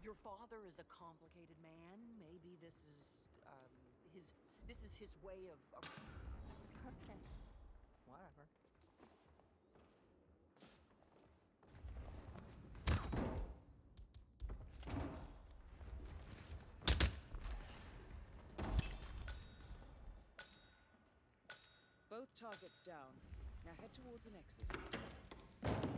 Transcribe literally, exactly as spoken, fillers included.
Your father is a complicated man. Maybe this is, um, his... This is his way of... of... Okay. Whatever. Both targets down. Now head towards an exit.